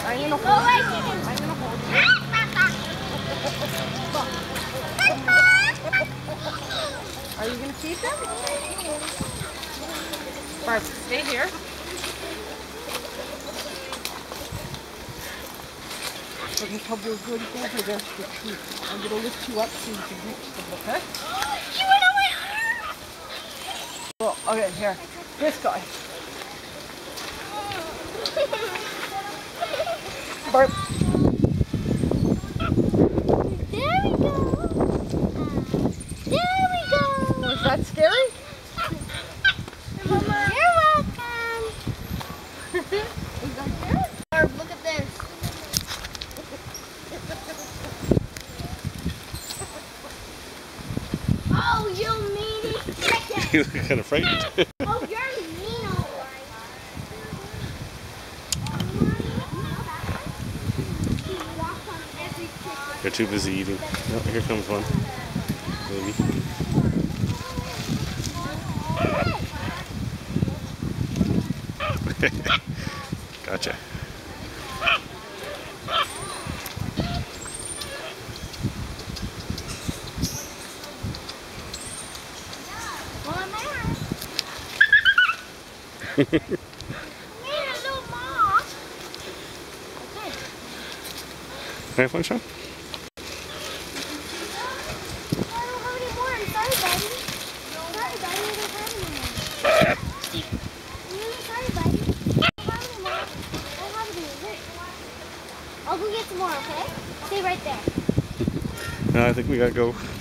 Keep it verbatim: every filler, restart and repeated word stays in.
I'm gonna hold you. I'm gonna hold you. Are you gonna feed them? Barb, stay here. Look at how we're going over there to the tree. I'm gonna lift you up so you can reach them, okay? You went on my arm! Well, okay, here. This guy. Barb. There we go. There we go. Was that scary? Mama. You're welcome. Is that scary? Barb, look at this. Oh, you meanie chicken. You look kind of frightened. Oh, you're mean, all right. They're too busy eating. Oh, here comes one. Maybe. Gotcha. Well, I'm there. Need a little more. Okay. Can I have one, Sean? I don't have any more. I'm sorry, buddy. Sorry, buddy. I don't have any more. I'm really sorry, buddy. I don't have any more. I don't have any more. I'll go get some more, okay? Stay right there. No, I think we gotta go.